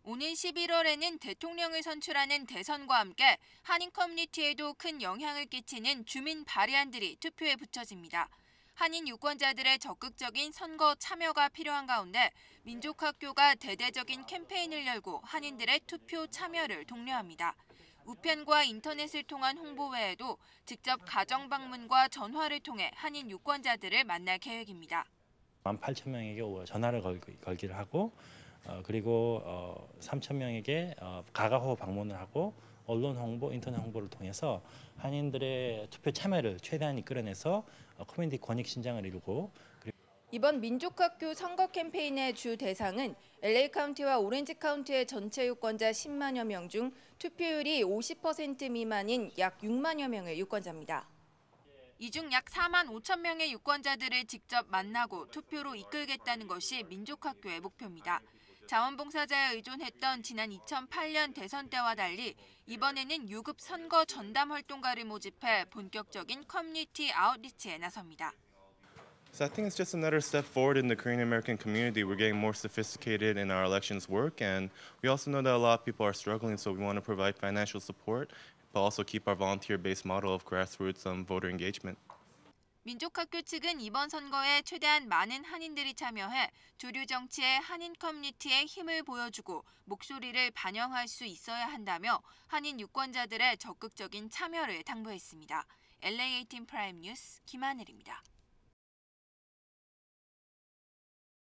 오는 11월에는 대통령을 선출하는 대선과 함께 한인 커뮤니티에도 큰 영향을 끼치는 주민 발의안들이 투표에 붙여집니다. 한인 유권자들의 적극적인 선거 참여가 필요한 가운데 민족학교가 대대적인 캠페인을 열고 한인들의 투표 참여를 독려합니다. 우편과 인터넷을 통한 홍보 외에도 직접 가정 방문과 전화를 통해 한인 유권자들을 만날 계획입니다. 18,000명에게 전화를 걸기를 하고 그리고 3,000명에게 가가호 방문을 하고 언론 홍보, 인터넷 홍보를 통해서 한인들의 투표 참여를 최대한 이끌어내서 커뮤니티 권익 신장을 이루고 이번 민족학교 선거 캠페인의 주 대상은 LA 카운티와 오렌지 카운티의 전체 유권자 10만여 명 중 투표율이 50% 미만인 약 6만여 명의 유권자입니다. 이 중 약 4만 5천 명의 유권자들을 직접 만나고 투표로 이끌겠다는 것이 민족학교의 목표입니다. 자원봉사자에 의존했던 지난 2008년 대선 때와 달리 이번에는 유급 선거 전담 활동가를 모집해 본격적인 커뮤니티 아웃리치에 나섭니다. So I think it's just another step forward in the Korean American community. We're getting more sophisticated in our elections work, and we also know that a lot of people are struggling, so we want to provide financial support, but also keep our volunteer-based model of grassroots voter engagement. 민족학교 측은 이번 선거에 최대한 많은 한인들이 참여해 주류 정치의 한인 커뮤니티의 힘을 보여주고 목소리를 반영할 수 있어야 한다며 한인 유권자들의 적극적인 참여를 당부했습니다. LA18 프라임 뉴스 김하늘입니다.